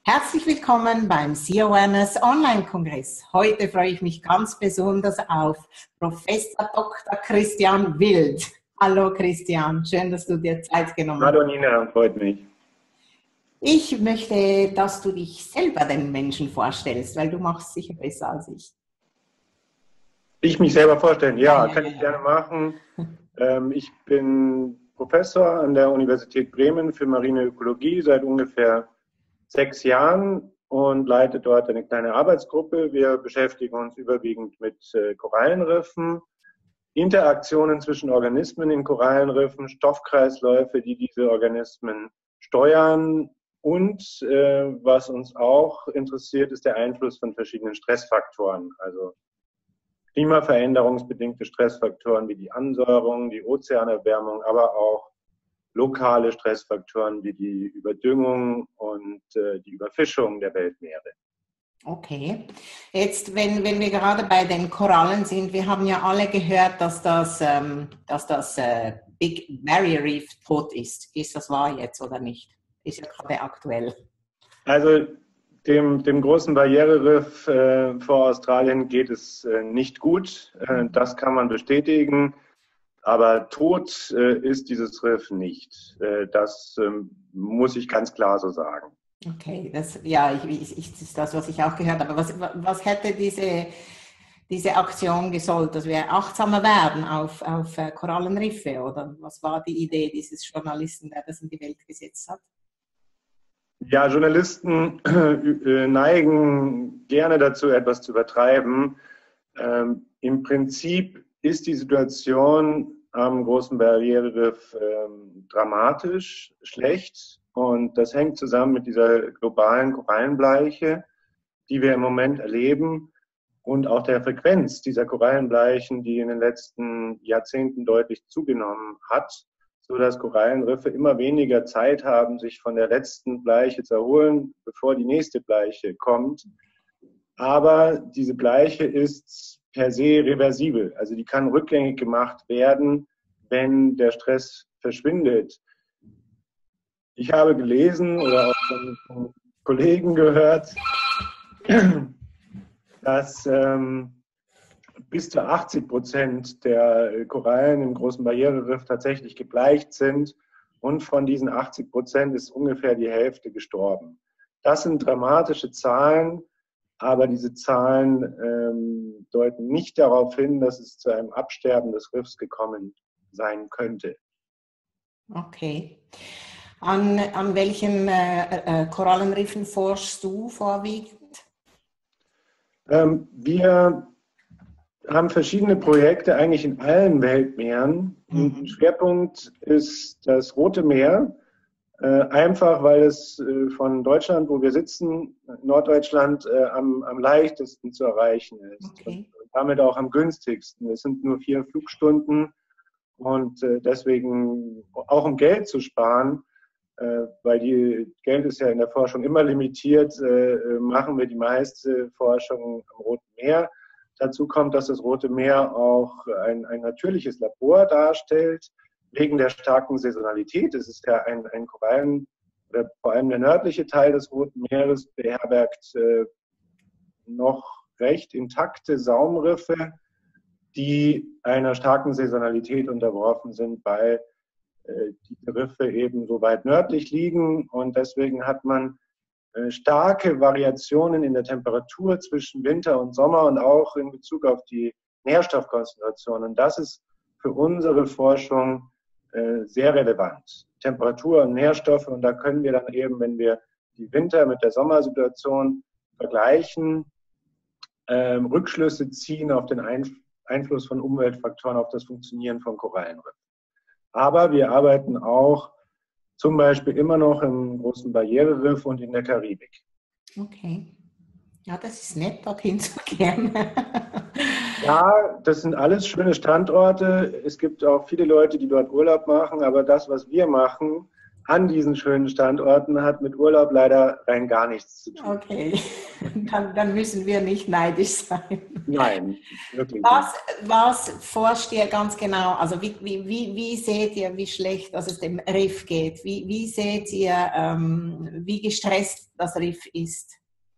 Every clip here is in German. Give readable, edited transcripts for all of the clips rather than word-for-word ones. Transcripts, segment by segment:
Herzlich willkommen beim Sea Awareness Online-Kongress. Heute freue ich mich ganz besonders auf Professor Dr. Christian Wild. Hallo Christian, schön, dass du dir Zeit genommen hast. Hallo Nina, freut mich. Ich möchte, dass du dich selber den Menschen vorstellst, weil du machst es sicher besser als ich. Ich mich selber vorstellen? Ja, kann ich gerne machen. Ich bin Professor an der Universität Bremen für Marine Ökologie seit ungefähr 6 Jahren und leite dort eine kleine Arbeitsgruppe. Wir beschäftigen uns überwiegend mit Korallenriffen, Interaktionen zwischen Organismen in Korallenriffen, Stoffkreisläufe, die diese Organismen steuern. Und was uns auch interessiert, ist der Einfluss von verschiedenen Stressfaktoren, also klimaveränderungsbedingte Stressfaktoren wie die Ansäuerung, die Ozeanerwärmung, aber auch lokale Stressfaktoren wie die Überdüngung und die Überfischung der Weltmeere. Okay, jetzt wenn wir gerade bei den Korallen sind, wir haben ja alle gehört, dass das Big Barrier Reef tot ist. Ist das wahr jetzt oder nicht? Ist ja gerade aktuell. Also dem großen Barriereriff vor Australien geht es nicht gut. Das kann man bestätigen. Aber tot ist dieses Riff nicht. Das muss ich ganz klar so sagen. Okay, das ist das, was ich auch gehört habe. Was hätte diese Aktion gesollt, dass wir achtsamer werden auf Korallenriffe? Oder was war die Idee dieses Journalisten, der das in die Welt gesetzt hat? Ja, Journalisten neigen gerne dazu, etwas zu übertreiben. Im Prinzip ist die Situation am großen Barriereriff dramatisch, schlecht. Und das hängt zusammen mit dieser globalen Korallenbleiche, die wir im Moment erleben, und auch der Frequenz dieser Korallenbleichen, die in den letzten Jahrzehnten deutlich zugenommen hat, sodass Korallenriffe immer weniger Zeit haben, sich von der letzten Bleiche zu erholen, bevor die nächste Bleiche kommt. Aber diese Bleiche ist per se reversibel. Also die kann rückgängig gemacht werden, wenn der Stress verschwindet. Ich habe gelesen oder auch von Kollegen gehört, dass bis zu 80% der Korallen im großen Barriereriff tatsächlich gebleicht sind und von diesen 80% ist ungefähr die Hälfte gestorben. Das sind dramatische Zahlen. Aber diese Zahlen deuten nicht darauf hin, dass es zu einem Absterben des Riffs gekommen sein könnte. Okay. An welchen Korallenriffen forschst du vorwiegend? Wir haben verschiedene Projekte eigentlich in allen Weltmeeren. Mhm. Schwerpunkt ist das Rote Meer. Einfach, weil es von Deutschland, wo wir sitzen, Norddeutschland, am leichtesten zu erreichen ist. Okay. Und damit auch am günstigsten. Es sind nur 4 Flugstunden und deswegen auch um Geld zu sparen, weil Geld ist ja in der Forschung immer limitiert, machen wir die meiste Forschung am Roten Meer. Dazu kommt, dass das Rote Meer auch ein natürliches Labor darstellt. Wegen der starken Saisonalität. Es ist ja ein Korallen, oder vor allem der nördliche Teil des Roten Meeres beherbergt noch recht intakte Saumriffe, die einer starken Saisonalität unterworfen sind, weil diese Riffe eben so weit nördlich liegen und deswegen hat man starke Variationen in der Temperatur zwischen Winter und Sommer und auch in Bezug auf die Nährstoffkonzentration. Und das ist für unsere Forschung sehr relevant. Temperatur und Nährstoffe, und da können wir dann eben, wenn wir die Winter- mit der Sommersituation vergleichen, Rückschlüsse ziehen auf den Einfluss von Umweltfaktoren auf das Funktionieren von Korallenriffen. Aber wir arbeiten auch zum Beispiel immer noch im großen Barriereriff und in der Karibik. Okay. Ja, das ist nett, dorthin zu gehen. Ja, das sind alles schöne Standorte. Es gibt auch viele Leute, die dort Urlaub machen, aber das, was wir machen, an diesen schönen Standorten hat mit Urlaub leider rein gar nichts zu tun. Okay, dann müssen wir nicht neidisch sein. Nein, wirklich was forscht ihr ganz genau? Also wie seht ihr, wie schlecht es dem Riff geht? Wie seht ihr, wie gestresst das Riff ist?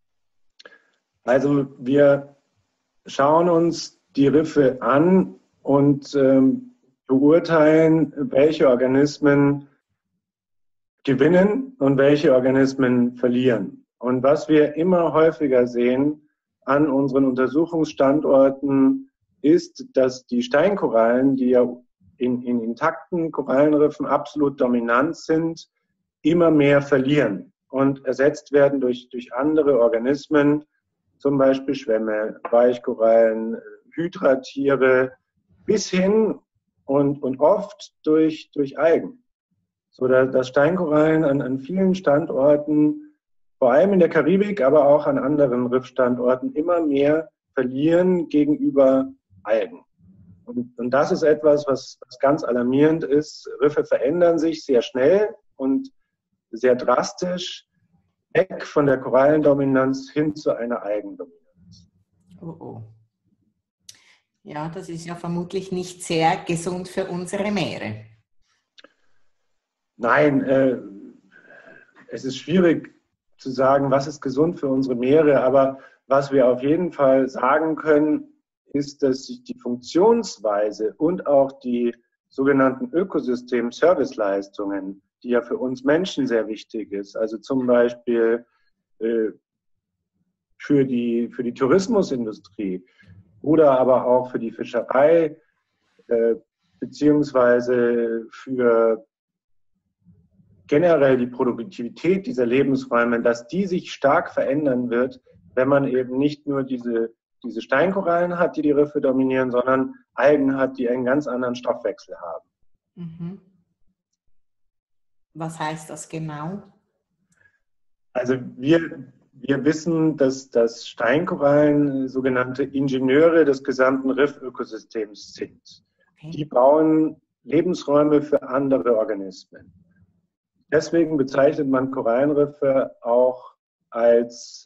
Also wir schauen uns die Riffe an und beurteilen, welche Organismen gewinnen und welche Organismen verlieren. Und was wir immer häufiger sehen an unseren Untersuchungsstandorten ist, dass die Steinkorallen, die ja in intakten Korallenriffen absolut dominant sind, immer mehr verlieren und ersetzt werden durch andere Organismen, zum Beispiel Schwämme, Weichkorallen, Hydratiere, bis hin und oft durch Algen. So dass Steinkorallen an vielen Standorten, vor allem in der Karibik, aber auch an anderen Riffstandorten, immer mehr verlieren gegenüber Algen. Und das ist etwas, was ganz alarmierend ist. Riffe verändern sich sehr schnell und sehr drastisch weg von der Korallendominanz hin zu einer Algendominanz. Oh, oh. Ja, das ist ja vermutlich nicht sehr gesund für unsere Meere. Nein, es ist schwierig zu sagen, was ist gesund für unsere Meere, aber was wir auf jeden Fall sagen können, ist, dass sich die Funktionsweise und auch die sogenannten Ökosystem-Serviceleistungen, die ja für uns Menschen sehr wichtig ist, also zum Beispiel für die Tourismusindustrie oder aber auch für die Fischerei, beziehungsweise für generell die Produktivität dieser Lebensräume, dass die sich stark verändern wird, wenn man eben nicht nur diese Steinkorallen hat, die Riffe dominieren, sondern Algen hat, die einen ganz anderen Stoffwechsel haben. Mhm. Was heißt das genau? Also wir wissen, dass Steinkorallen sogenannte Ingenieure des gesamten Riffökosystems sind. Okay. Die bauen Lebensräume für andere Organismen. Deswegen bezeichnet man Korallenriffe auch als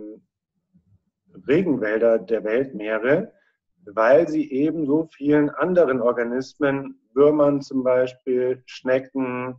Regenwälder der Weltmeere, weil sie eben so vielen anderen Organismen, Würmern zum Beispiel, Schnecken,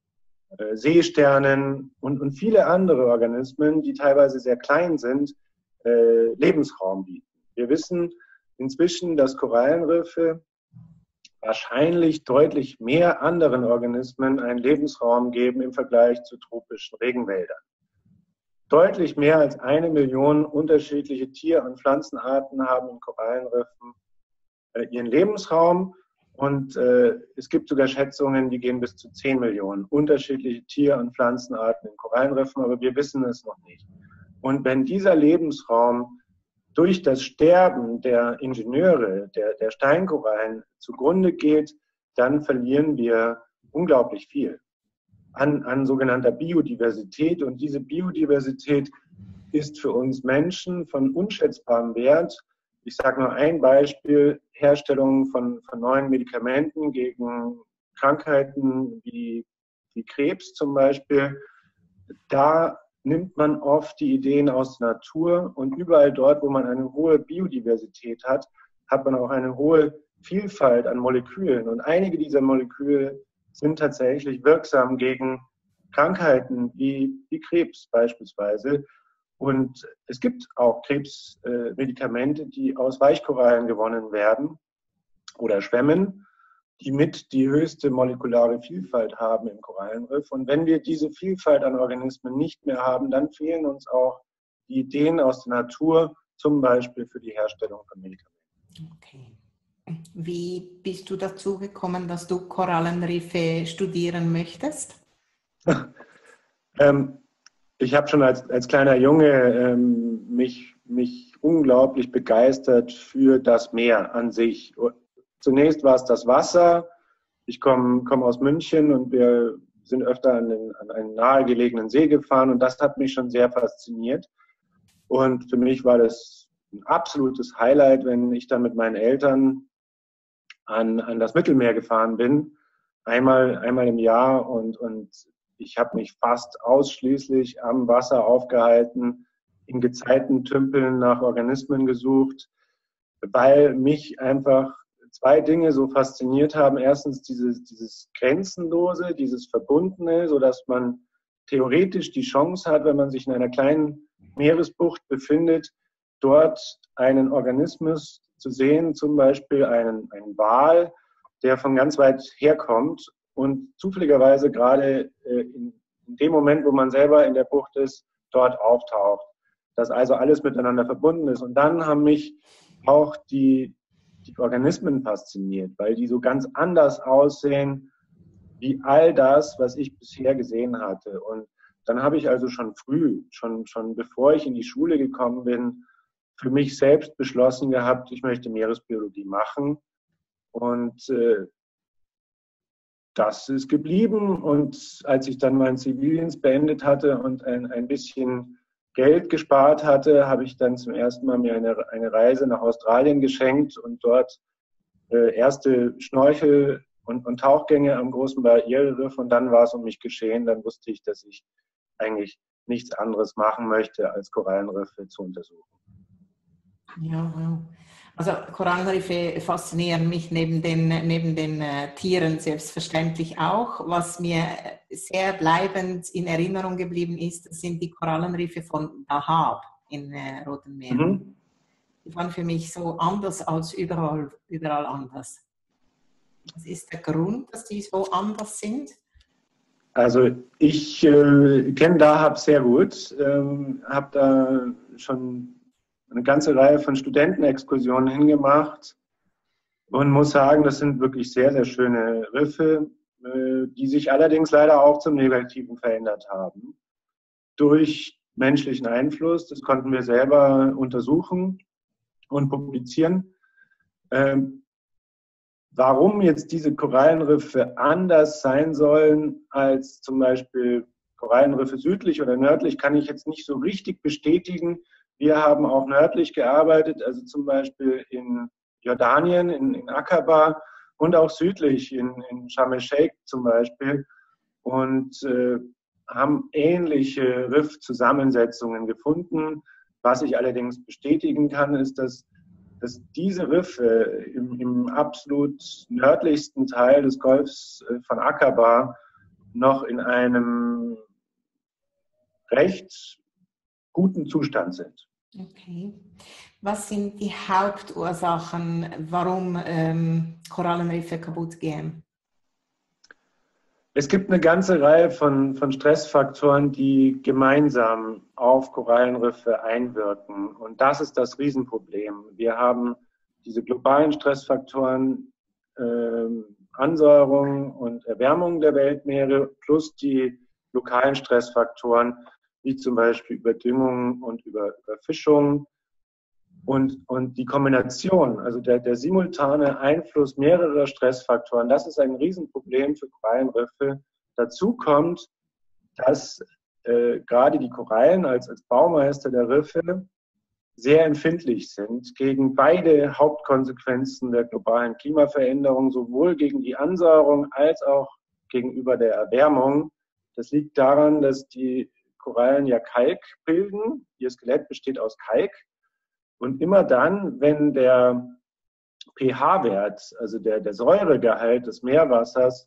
Seesternen und viele andere Organismen, die teilweise sehr klein sind, Lebensraum bieten. Wir wissen inzwischen, dass Korallenriffe wahrscheinlich deutlich mehr anderen Organismen einen Lebensraum geben im Vergleich zu tropischen Regenwäldern. Deutlich mehr als 1 Million unterschiedliche Tier- und Pflanzenarten haben in Korallenriffen ihren Lebensraum und es gibt sogar Schätzungen, die gehen bis zu 10 Millionen unterschiedliche Tier- und Pflanzenarten in Korallenriffen, aber wir wissen es noch nicht. Und wenn dieser Lebensraum durch das Sterben der Ingenieure, der Steinkorallen zugrunde geht, dann verlieren wir unglaublich viel an sogenannter Biodiversität. Und diese Biodiversität ist für uns Menschen von unschätzbarem Wert. Ich sage nur ein Beispiel, Herstellung von neuen Medikamenten gegen Krankheiten wie Krebs zum Beispiel. Da nimmt man oft die Ideen aus der Natur und überall dort, wo man eine hohe Biodiversität hat, hat man auch eine hohe Vielfalt an Molekülen. Und einige dieser Moleküle sind tatsächlich wirksam gegen Krankheiten wie Krebs beispielsweise. Und es gibt auch Krebsmedikamente, die aus Weichkorallen gewonnen werden oder Schwämmen, die mit die höchste molekulare Vielfalt haben im Korallenriff. Und wenn wir diese Vielfalt an Organismen nicht mehr haben, dann fehlen uns auch die Ideen aus der Natur, zum Beispiel für die Herstellung von Medikamenten. Okay. Wie bist du dazu gekommen, dass du Korallenriffe studieren möchtest? Ich habe schon als kleiner Junge mich unglaublich begeistert für das Meer an sich. Zunächst war es das Wasser. Ich komme aus München und wir sind öfter an einen nahegelegenen See gefahren und das hat mich schon sehr fasziniert. Und für mich war das ein absolutes Highlight, wenn ich dann mit meinen Eltern an das Mittelmeer gefahren bin, einmal im Jahr und Ich habe mich fast ausschließlich am Wasser aufgehalten, in Gezeitentümpeln nach Organismen gesucht, weil mich einfach zwei Dinge so fasziniert haben. Erstens dieses Grenzenlose, dieses Verbundene, sodass man theoretisch die Chance hat, wenn man sich in einer kleinen Meeresbucht befindet, dort einen Organismus zu sehen, zum Beispiel einen Wal, der von ganz weit herkommt und zufälligerweise gerade in dem Moment, wo man selber in der Bucht ist, dort auftaucht. Dass also alles miteinander verbunden ist. Und dann haben mich auch die Organismen fasziniert, weil die so ganz anders aussehen wie all das, was ich bisher gesehen hatte. Und dann habe ich also schon früh, schon bevor ich in die Schule gekommen bin, für mich selbst beschlossen gehabt, ich möchte Meeresbiologie machen. Und das ist geblieben. Und als ich dann meinen Zivildienst beendet hatte und ein bisschen Geld gespart hatte, habe ich dann zum ersten Mal mir eine Reise nach Australien geschenkt und dort erste Schnorchel- und Tauchgänge am großen Barriere-Riff, und dann war es um mich geschehen. Dann wusste ich, dass ich eigentlich nichts anderes machen möchte, als Korallenriffe zu untersuchen. Ja, wow. Also Korallenriffe faszinieren mich neben den Tieren selbstverständlich auch. Was mir sehr bleibend in Erinnerung geblieben ist, sind die Korallenriffe von Dahab in Rotem Meer. Mhm. Die waren für mich so anders als überall anders. Was ist der Grund, dass die so anders sind? Also ich kenne Dahab sehr gut, habe da schon eine ganze Reihe von Studentenexkursionen hingemacht und muss sagen, das sind wirklich sehr, sehr schöne Riffe, die sich allerdings leider auch zum Negativen verändert haben. Durch menschlichen Einfluss, das konnten wir selber untersuchen und publizieren. Warum jetzt diese Korallenriffe anders sein sollen als zum Beispiel Korallenriffe südlich oder nördlich, kann ich jetzt nicht so richtig bestätigen. Wir haben auch nördlich gearbeitet, also zum Beispiel in Jordanien, in Aqaba und auch südlich in Sharm el-Sheikh zum Beispiel, und haben ähnliche Riffzusammensetzungen gefunden. Was ich allerdings bestätigen kann, ist, dass diese Riffe im absolut nördlichsten Teil des Golfs von Aqaba noch in einem recht guten Zustand sind. Okay. Was sind die Hauptursachen, warum Korallenriffe kaputt gehen? Es gibt eine ganze Reihe von Stressfaktoren, die gemeinsam auf Korallenriffe einwirken. Und das ist das Riesenproblem. Wir haben diese globalen Stressfaktoren, Ansäuerung und Erwärmung der Weltmeere, plus die lokalen Stressfaktoren, wie zum Beispiel Überdüngung und Überfischung. Und die Kombination, also der simultane Einfluss mehrerer Stressfaktoren, das ist ein Riesenproblem für Korallenriffe. Dazu kommt, dass gerade die Korallen als Baumeister der Riffe sehr empfindlich sind gegen beide Hauptkonsequenzen der globalen Klimaveränderung, sowohl gegen die Ansäuerung als auch gegenüber der Erwärmung. Das liegt daran, dass die Korallen ja Kalk bilden. Ihr Skelett besteht aus Kalk. Und immer dann, wenn der pH-Wert, also der Säuregehalt des Meerwassers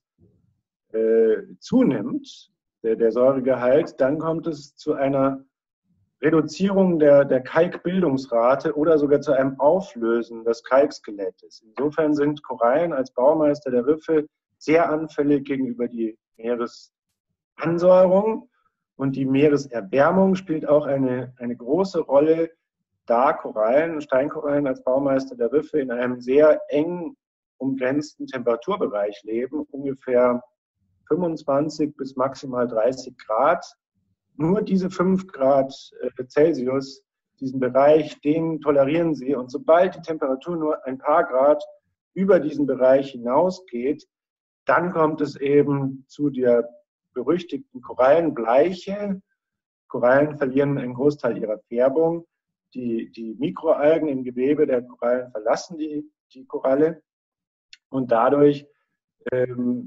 zunimmt, der Säuregehalt, dann kommt es zu einer Reduzierung der Kalkbildungsrate oder sogar zu einem Auflösen des Kalkskelettes. Insofern sind Korallen als Baumeister der Riffe sehr anfällig gegenüber die Meeresansäuerung, und die Meereserwärmung spielt auch eine große Rolle, da Korallen, Steinkorallen als Baumeister der Riffe in einem sehr eng umgrenzten Temperaturbereich leben, ungefähr 25 bis maximal 30 Grad. Nur diese 5 Grad Celsius, diesen Bereich, den tolerieren sie. Und sobald die Temperatur nur ein paar Grad über diesen Bereich hinausgeht, dann kommt es eben zu der berüchtigten Korallenbleiche. Korallen verlieren einen Großteil ihrer Färbung. Die Mikroalgen im Gewebe der Korallen verlassen die Koralle, und dadurch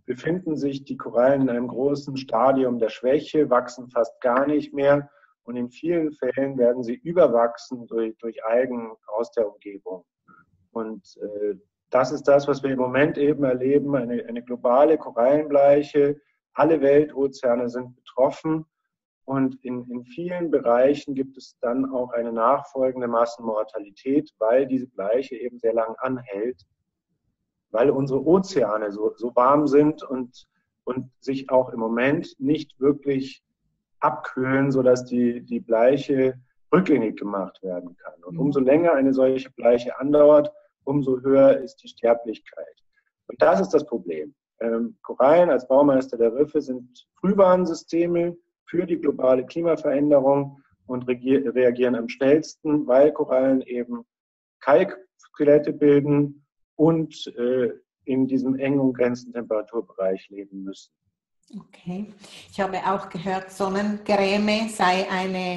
befinden sich die Korallen in einem großen Stadium der Schwäche, wachsen fast gar nicht mehr und in vielen Fällen werden sie überwachsen durch Algen aus der Umgebung. Und das ist das, was wir im Moment eben erleben, eine globale Korallenbleiche. Alle Weltozeane sind betroffen und in vielen Bereichen gibt es dann auch eine nachfolgende Massenmortalität, weil diese Bleiche eben sehr lang anhält, weil unsere Ozeane so warm sind und sich auch im Moment nicht wirklich abkühlen, sodass die Bleiche rückgängig gemacht werden kann. Und umso länger eine solche Bleiche andauert, umso höher ist die Sterblichkeit. Und das ist das Problem. Korallen als Baumeister der Riffe sind Frühwarnsysteme für die globale Klimaveränderung und reagieren am schnellsten, weil Korallen eben Kalkskelette bilden und in diesem engen umgrenzten Temperaturbereich leben müssen. Okay. Ich habe auch gehört, Sonnencreme sei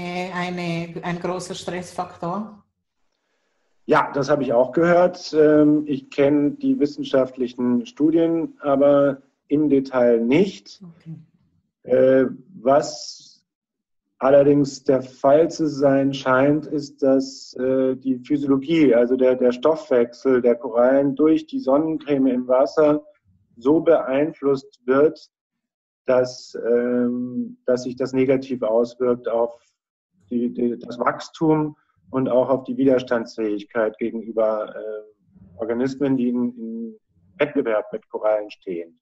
ein großer Stressfaktor. Ja, das habe ich auch gehört. Ich kenne die wissenschaftlichen Studien, aber im Detail nicht. Okay. Was allerdings der Fall zu sein scheint, ist, dass die Physiologie, also der Stoffwechsel der Korallen durch die Sonnencreme im Wasser so beeinflusst wird, dass sich das negativ auswirkt auf das Wachstum und auch auf die Widerstandsfähigkeit gegenüber Organismen, die in Wettbewerb mit Korallen stehen.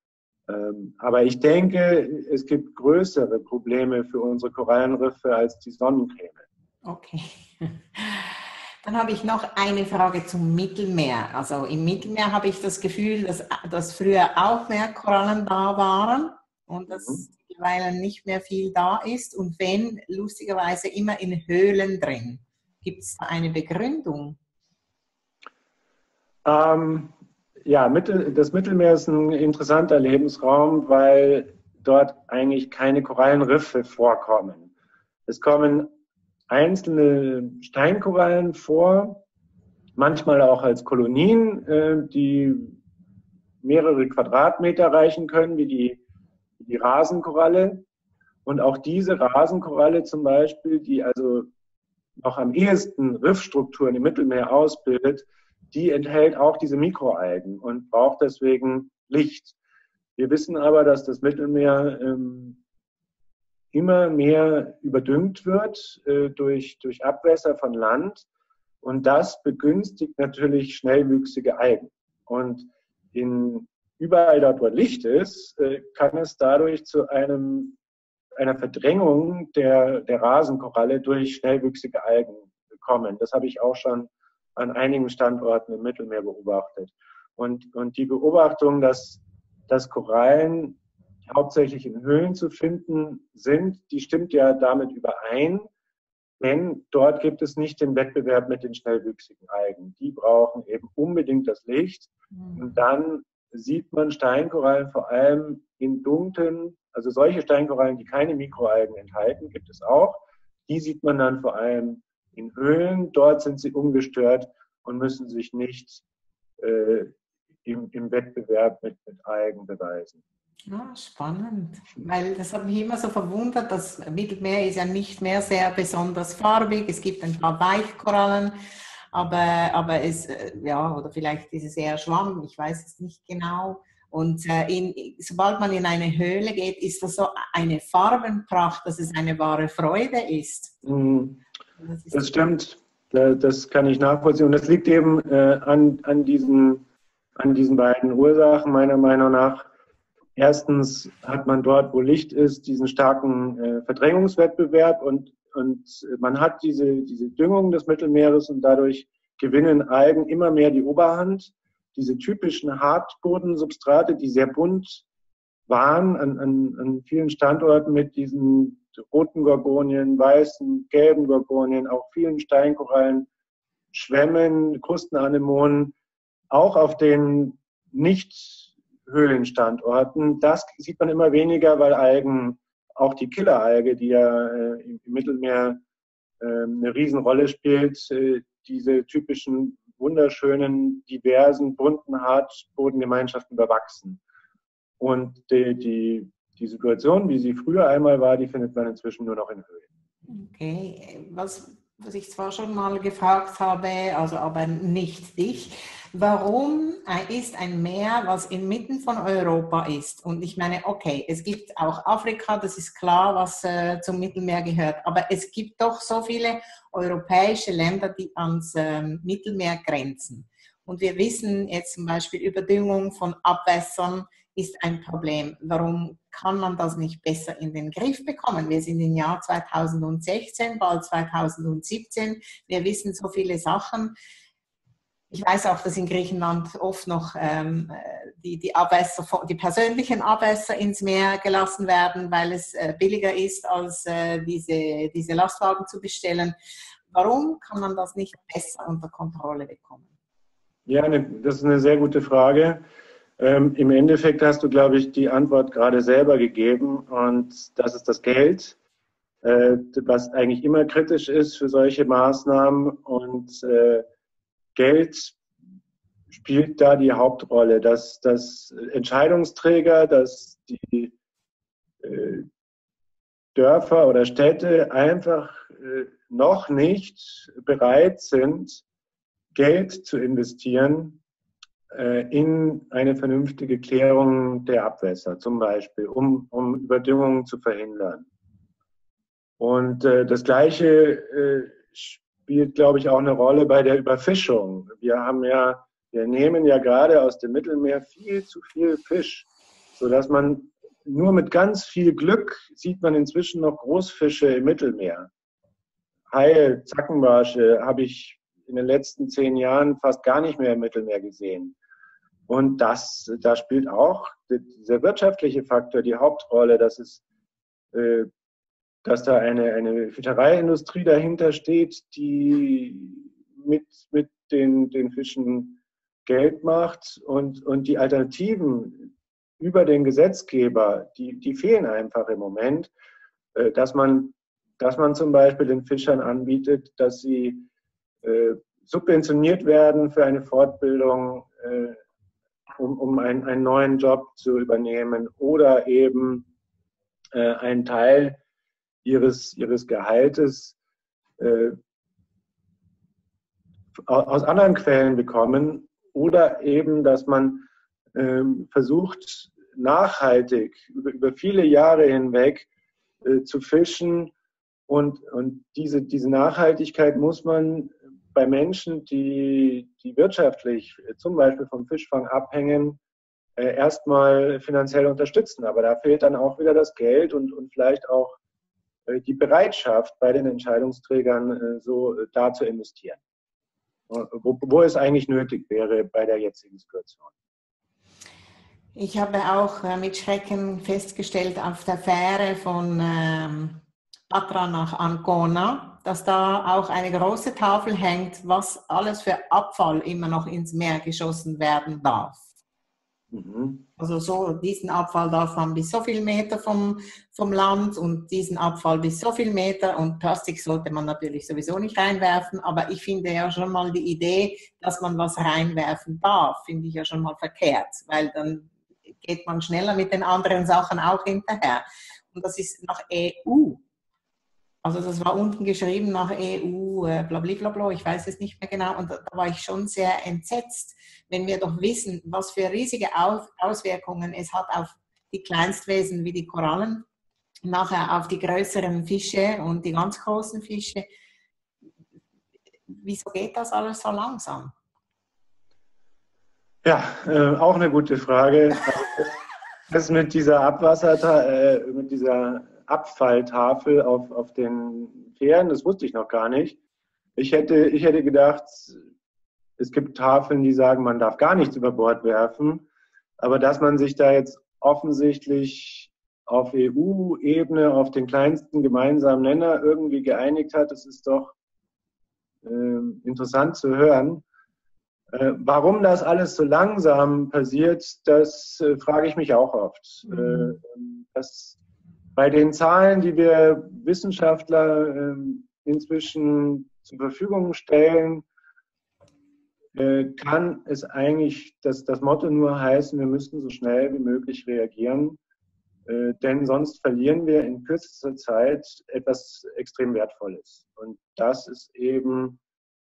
Aber ich denke, es gibt größere Probleme für unsere Korallenriffe als die Sonnencreme. Okay. Dann habe ich noch eine Frage zum Mittelmeer. Also im Mittelmeer habe ich das Gefühl, dass früher auch mehr Korallen da waren und dass mittlerweile nicht mehr viel da ist. Und wenn, lustigerweise immer in Höhlen drin. Gibt es da eine Begründung? Ja, das Mittelmeer ist ein interessanter Lebensraum, weil dort eigentlich keine Korallenriffe vorkommen. Es kommen einzelne Steinkorallen vor, manchmal auch als Kolonien, die mehrere Quadratmeter reichen können, wie die Rasenkoralle. Und auch diese Rasenkoralle zum Beispiel, die also noch am ehesten Riffstrukturen im Mittelmeer ausbildet, die enthält auch diese Mikroalgen und braucht deswegen Licht. Wir wissen aber, dass das Mittelmeer immer mehr überdüngt wird durch Abwässer von Land und das begünstigt natürlich schnellwüchsige Algen. Und überall dort, wo Licht ist, kann es dadurch zu einer Verdrängung der Rasenkoralle durch schnellwüchsige Algen kommen. Das habe ich auch schon an einigen Standorten im Mittelmeer beobachtet. Und die Beobachtung, dass Korallen hauptsächlich in Höhlen zu finden sind, die stimmt ja damit überein, denn dort gibt es nicht den Wettbewerb mit den schnellwüchsigen Algen. Die brauchen eben unbedingt das Licht. Und dann sieht man Steinkorallen vor allem in dunklen, also solche Steinkorallen, die keine Mikroalgen enthalten, gibt es auch. Die sieht man dann vor allem in Höhlen. Dort sind sie ungestört und müssen sich nicht im Wettbewerb mit Algen beweisen. Ja, spannend, weil das hat mich immer so verwundert, das Mittelmeer ist ja nicht mehr sehr besonders farbig, es gibt ein paar Weichkorallen, aber es, ja, oder vielleicht ist es eher Schwamm, ich weiß es nicht genau. Und sobald man in eine Höhle geht, ist das so eine Farbenpracht, dass es eine wahre Freude ist. Das stimmt, das kann ich nachvollziehen. Und das liegt eben an diesen beiden Ursachen meiner Meinung nach. Erstens hat man dort, wo Licht ist, diesen starken Verdrängungswettbewerb und man hat diese Düngung des Mittelmeeres und dadurch gewinnen Algen immer mehr die Oberhand. Diese typischen Hartbodensubstrate, die sehr bunt waren an vielen Standorten mit diesen roten Gorgonien, weißen, gelben Gorgonien, auch vielen Steinkorallen, Schwämmen, Krustenanemonen, auch auf den Nicht-Höhlenstandorten. Das sieht man immer weniger, weil Algen, auch die Killeralge, die ja im Mittelmeer eine Riesenrolle spielt, diese typischen wunderschönen, diversen, bunten Hartbodengemeinschaften überwachsen. Und die Situation, wie sie früher einmal war, die findet man inzwischen nur noch in Höhlen. Okay, was ich zwar schon mal gefragt habe, also aber nicht dich, warum ist ein Meer, was inmitten von Europa ist? Und ich meine, okay, es gibt auch Afrika, das ist klar, was zum Mittelmeer gehört, aber es gibt doch so viele europäische Länder, die ans Mittelmeer grenzen. Und wir wissen jetzt zum Beispiel, Überdüngung von Abwässern ist ein Problem. Warum kann man das nicht besser in den Griff bekommen? Wir sind im Jahr 2016, bald 2017. Wir wissen so viele Sachen. Ich weiß auch, dass in Griechenland oft noch die Abwässer, die persönlichen Abwässer ins Meer gelassen werden, weil es billiger ist, als diese Lastwagen zu bestellen. Warum kann man das nicht besser unter Kontrolle bekommen? Ja, das ist eine sehr gute Frage. Im Endeffekt hast du, glaube ich, die Antwort gerade selber gegeben, und das ist das Geld, was eigentlich immer kritisch ist für solche Maßnahmen, und Geld spielt da die Hauptrolle, dass Entscheidungsträger, dass die Dörfer oder Städte einfach noch nicht bereit sind, Geld zu investieren in eine vernünftige Klärung der Abwässer, zum Beispiel, um Überdüngung zu verhindern. Und das Gleiche spielt, glaube ich, auch eine Rolle bei der Überfischung. Wir nehmen ja gerade aus dem Mittelmeer viel zu viel Fisch, sodass man nur mit ganz viel Glück sieht man inzwischen noch Großfische im Mittelmeer. Haie, Zackenbarsche habe ich in den letzten 10 Jahren fast gar nicht mehr im Mittelmeer gesehen. Und da spielt auch dieser wirtschaftliche Faktor die Hauptrolle, dass da eine Fischereiindustrie dahinter steht, die mit den Fischen Geld macht, und die Alternativen über den Gesetzgeber, die fehlen einfach im Moment, dass man zum Beispiel den Fischern anbietet, dass sie subventioniert werden für eine Fortbildung, um einen neuen Job zu übernehmen, oder eben einen Teil ihres Gehaltes aus anderen Quellen bekommen, oder eben, dass man versucht, nachhaltig über viele Jahre hinweg zu fischen, und diese Nachhaltigkeit muss man bei Menschen, die wirtschaftlich zum Beispiel vom Fischfang abhängen, erstmal finanziell unterstützen. Aber da fehlt dann auch wieder das Geld und vielleicht auch die Bereitschaft bei den Entscheidungsträgern, so da zu investieren. Wo es eigentlich nötig wäre bei der jetzigen Situation. Ich habe auch mit Schrecken festgestellt auf der Fähre von Patra nach Ancona, dass da auch eine große Tafel hängt, was alles für Abfall immer noch ins Meer geschossen werden darf. Mhm. Also diesen Abfall darf man bis so viel Meter vom Land, und diesen Abfall bis so viel Meter, und Plastik sollte man natürlich sowieso nicht reinwerfen, aber ich finde ja schon mal die Idee, dass man was reinwerfen darf, finde ich ja schon mal verkehrt, weil dann geht man schneller mit den anderen Sachen auch hinterher. Und das ist nach EU. Also das war unten geschrieben nach EU, blablabla, ich weiß es nicht mehr genau. Und da war ich schon sehr entsetzt, wenn wir doch wissen, was für riesige Auswirkungen es hat auf die Kleinstwesen wie die Korallen, nachher auf die größeren Fische und die ganz großen Fische. Wieso geht das alles so langsam? Ja, auch eine gute Frage. Das mit dieser Abfalltafel auf den Fähren, das wusste ich noch gar nicht. Ich hätte gedacht, es gibt Tafeln, die sagen, man darf gar nichts über Bord werfen. Aber dass man sich da jetzt offensichtlich auf EU-Ebene, auf den kleinsten gemeinsamen Nenner irgendwie geeinigt hat, das ist doch interessant zu hören. Warum das alles so langsam passiert, das frage ich mich auch oft. Bei den Zahlen, die wir Wissenschaftler inzwischen zur Verfügung stellen, kann es eigentlich das Motto nur heißen, wir müssen so schnell wie möglich reagieren, denn sonst verlieren wir in kürzester Zeit etwas extrem Wertvolles. Und das ist eben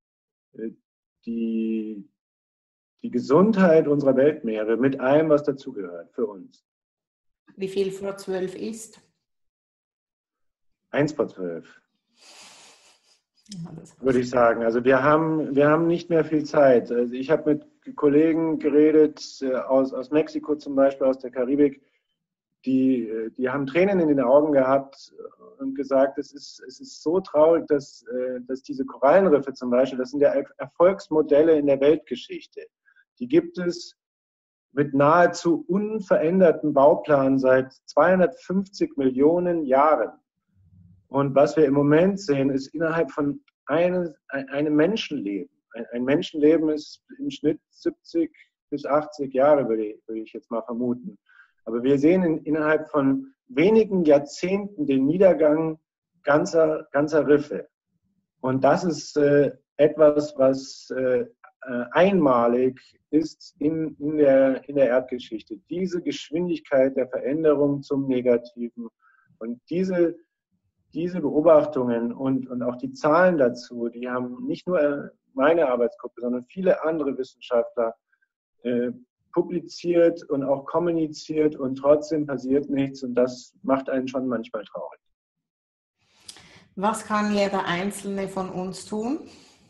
die Gesundheit unserer Weltmeere mit allem, was dazugehört für uns. Wie viel vor 12 ist? 1 vor 12. Ja, würde ich sagen. Also wir haben nicht mehr viel Zeit. Also ich habe mit Kollegen geredet, aus Mexiko zum Beispiel, aus der Karibik, die haben Tränen in den Augen gehabt und gesagt, es ist so traurig, dass diese Korallenriffe zum Beispiel, das sind ja Erfolgsmodelle in der Weltgeschichte. Die gibt es mit nahezu unveränderten Bauplan seit 250 Millionen Jahren. Und was wir im Moment sehen, ist innerhalb von einem Menschenleben. Ein Menschenleben ist im Schnitt 70 bis 80 Jahre, würde ich jetzt mal vermuten. Aber wir sehen innerhalb von wenigen Jahrzehnten den Niedergang ganzer Riffe. Und das ist etwas, was einmalig ist in der Erdgeschichte. Diese Geschwindigkeit der Veränderung zum Negativen und diese Beobachtungen und auch die Zahlen dazu, die haben nicht nur meine Arbeitsgruppe, sondern viele andere Wissenschaftler publiziert und auch kommuniziert und trotzdem passiert nichts und das macht einen schon manchmal traurig. Was kann jeder Einzelne von uns tun?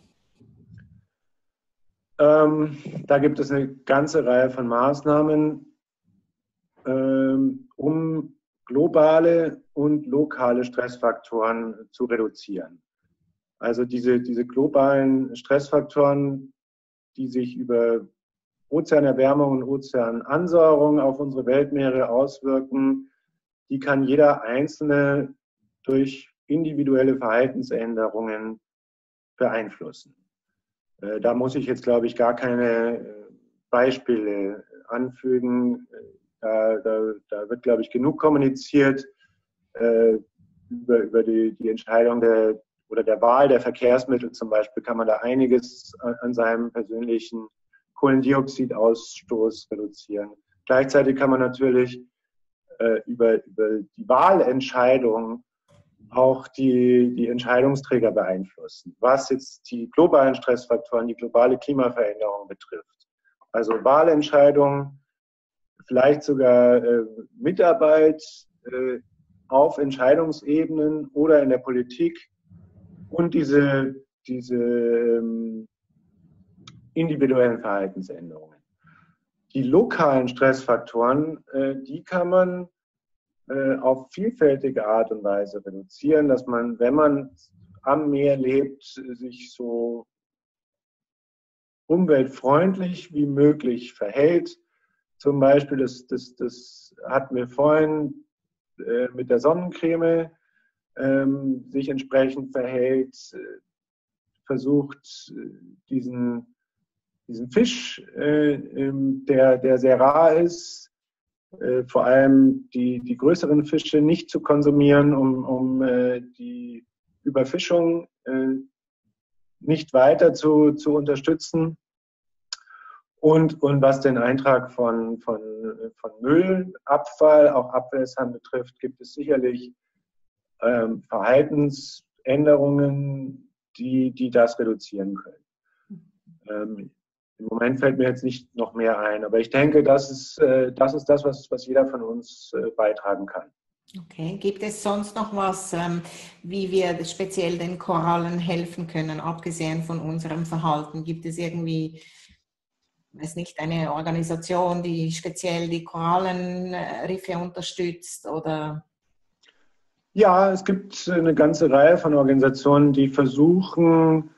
Da gibt es eine ganze Reihe von Maßnahmen, um globale und lokale Stressfaktoren zu reduzieren. Also diese globalen Stressfaktoren, die sich über Ozeanerwärmung und Ozeanansäuerung auf unsere Weltmeere auswirken, die kann jeder Einzelne durch individuelle Verhaltensänderungen beeinflussen. Da muss ich jetzt, glaube ich, gar keine Beispiele anfügen. Da wird, glaube ich, genug kommuniziert über die Entscheidung der Wahl der Verkehrsmittel zum Beispiel, kann man da einiges an seinem persönlichen Kohlendioxidausstoß reduzieren. Gleichzeitig kann man natürlich über die Wahlentscheidung auch die Entscheidungsträger beeinflussen, was jetzt die globalen Stressfaktoren, die globale Klimaveränderung betrifft. Also Wahlentscheidungen, vielleicht sogar Mitarbeit auf Entscheidungsebenen oder in der Politik und diese individuellen Verhaltensänderungen. Die lokalen Stressfaktoren, die kann man auf vielfältige Art und Weise reduzieren, dass man, wenn man am Meer lebt, sich so umweltfreundlich wie möglich verhält. Zum Beispiel, das hatten wir vorhin mit der Sonnencreme, sich entsprechend verhält, versucht diesen Fisch, der sehr rar ist, vor allem die größeren Fische nicht zu konsumieren, um die Überfischung nicht weiter zu unterstützen. Und was den Eintrag von Müll, Abfall, auch Abwässern betrifft, gibt es sicherlich Verhaltensänderungen, die das reduzieren können. Im Moment fällt mir jetzt nicht noch mehr ein, aber ich denke, das ist das, was jeder von uns beitragen kann. Okay, gibt es sonst noch was, wie wir speziell den Korallen helfen können, abgesehen von unserem Verhalten? Gibt es irgendwie, weiß nicht, eine Organisation, die speziell die Korallenriffe unterstützt oder? Ja, es gibt eine ganze Reihe von Organisationen, die versuchen,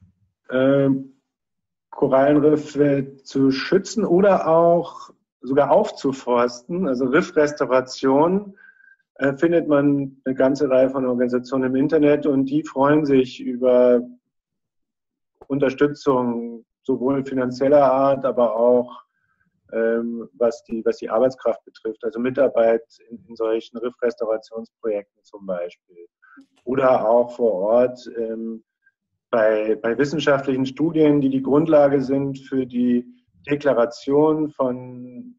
Korallenriffe zu schützen oder auch sogar aufzuforsten. Also Riffrestauration findet man eine ganze Reihe von Organisationen im Internet und die freuen sich über Unterstützung sowohl finanzieller Art, aber auch was die Arbeitskraft betrifft, also Mitarbeit in solchen Riffrestaurationsprojekten zum Beispiel. Oder auch vor Ort bei wissenschaftlichen Studien, die die Grundlage sind für die Deklaration von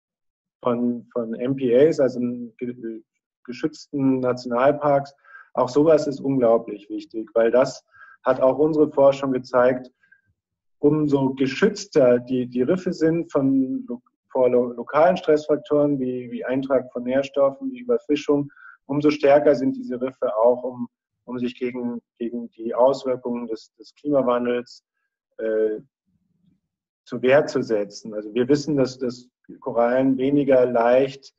MPAs, also geschützten Nationalparks, auch sowas ist unglaublich wichtig, weil das hat auch unsere Forschung gezeigt, umso geschützter die Riffe sind vor lokalen Stressfaktoren wie Eintrag von Nährstoffen, wie Überfischung, umso stärker sind diese Riffe auch, um sich gegen die Auswirkungen des Klimawandels zur Wehr zu setzen. Also wir wissen, dass Korallen weniger leicht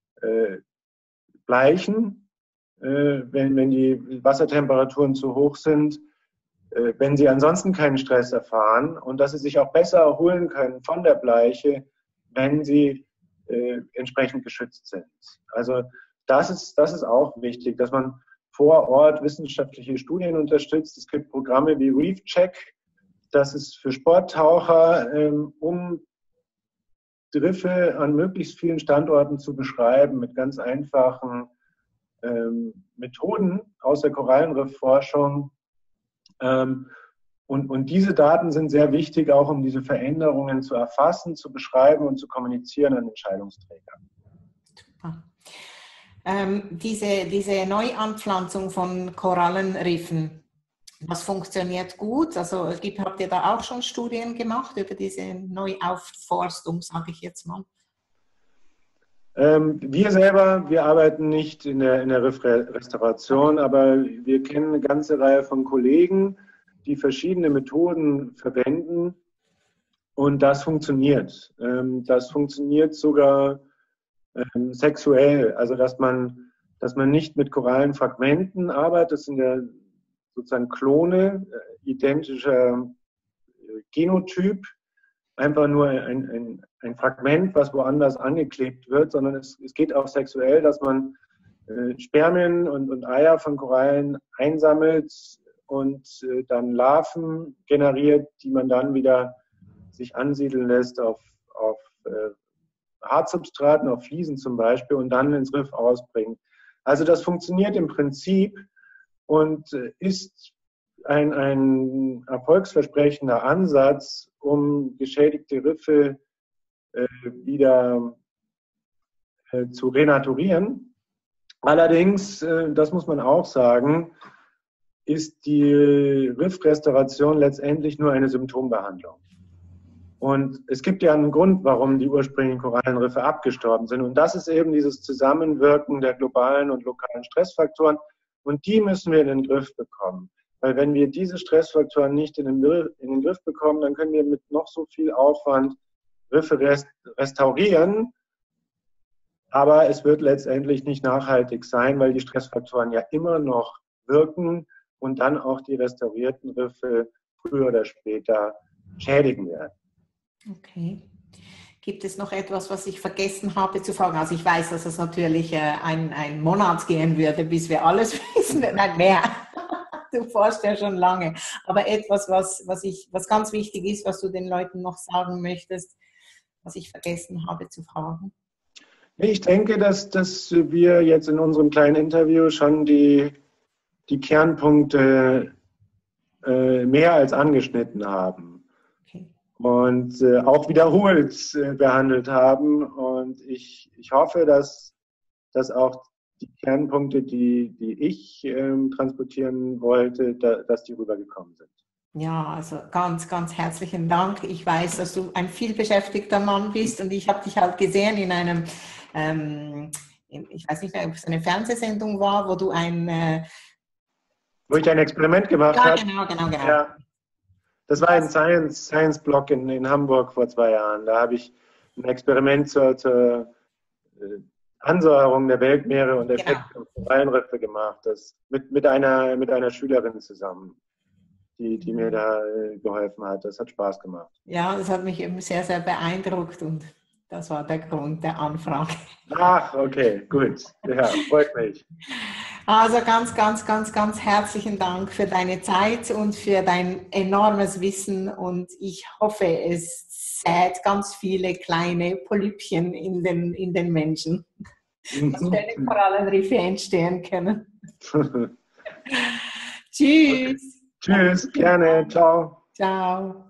bleichen, wenn die Wassertemperaturen zu hoch sind, wenn sie ansonsten keinen Stress erfahren und dass sie sich auch besser erholen können von der Bleiche, wenn sie entsprechend geschützt sind. Also das ist auch wichtig, dass man vor Ort wissenschaftliche Studien unterstützt. Es gibt Programme wie Reef Check, das ist für Sporttaucher, um Riffe an möglichst vielen Standorten zu beschreiben mit ganz einfachen Methoden aus der Korallenriffforschung. Und diese Daten sind sehr wichtig, auch um diese Veränderungen zu erfassen, zu beschreiben und zu kommunizieren an Entscheidungsträgern. Super. Diese Neuanpflanzung von Korallenriffen, das funktioniert gut? Also habt ihr da auch schon Studien gemacht über diese Neuaufforstung, sage ich jetzt mal? Wir arbeiten nicht in der Riffrestauration, aber wir kennen eine ganze Reihe von Kollegen, die verschiedene Methoden verwenden und das funktioniert. Das funktioniert sogar sexuell, also dass man nicht mit Korallenfragmenten arbeitet, das sind ja sozusagen Klone, identischer Genotyp, einfach nur ein Fragment, was woanders angeklebt wird, sondern es geht auch sexuell, dass man Spermien und Eier von Korallen einsammelt und dann Larven generiert, die man dann wieder sich ansiedeln lässt auf Hartsubstraten, auf Fliesen zum Beispiel und dann ins Riff ausbringt. Also das funktioniert im Prinzip und ist ein erfolgsversprechender Ansatz, um geschädigte Riffe wieder zu renaturieren. Allerdings, das muss man auch sagen, ist die Riffrestauration letztendlich nur eine Symptombehandlung. Und es gibt ja einen Grund, warum die ursprünglichen Korallenriffe abgestorben sind. Und das ist eben dieses Zusammenwirken der globalen und lokalen Stressfaktoren. Und die müssen wir in den Griff bekommen. Weil wenn wir diese Stressfaktoren nicht in den Griff bekommen, dann können wir mit noch so viel Aufwand Riffe restaurieren. Aber es wird letztendlich nicht nachhaltig sein, weil die Stressfaktoren ja immer noch wirken und dann auch die restaurierten Riffe früher oder später schädigen werden. Okay. Gibt es noch etwas, was ich vergessen habe zu fragen? Also ich weiß, dass es natürlich ein Monat gehen würde, bis wir alles wissen. Nein, mehr. Du forschst ja schon lange. Aber etwas, was ganz wichtig ist, was du den Leuten noch sagen möchtest, was ich vergessen habe zu fragen. Ich denke, dass wir jetzt in unserem kleinen Interview schon die Kernpunkte mehr als angeschnitten haben. Und auch wiederholt behandelt haben. Und ich hoffe, dass auch die Kernpunkte, die ich transportieren wollte, dass die rübergekommen sind. Ja, also ganz, ganz herzlichen Dank. Ich weiß, dass du ein vielbeschäftigter Mann bist und ich habe dich halt gesehen in einem, ich weiß nicht mehr, ob es eine Fernsehsendung war, wo du wo ich ein Experiment gemacht habe. Ja, genau. Ja. Das war ein Science-Blog in Hamburg vor 2 Jahren. Da habe ich ein Experiment zur Ansäuerung der Weltmeere und Effekte auf Korallenriffe gemacht. Das mit einer Schülerin zusammen, die mir da geholfen hat. Das hat Spaß gemacht. Ja, das hat mich eben sehr, sehr beeindruckt und das war der Grund der Anfrage. Ach, okay, gut. Ja, freut mich. Also ganz, ganz, ganz, ganz herzlichen Dank für deine Zeit und für dein enormes Wissen und ich hoffe, es sät ganz viele kleine Polypchen in den Menschen, dass schöne Korallenriffe entstehen können. Tschüss. Okay. Tschüss, gerne, ciao. Ciao.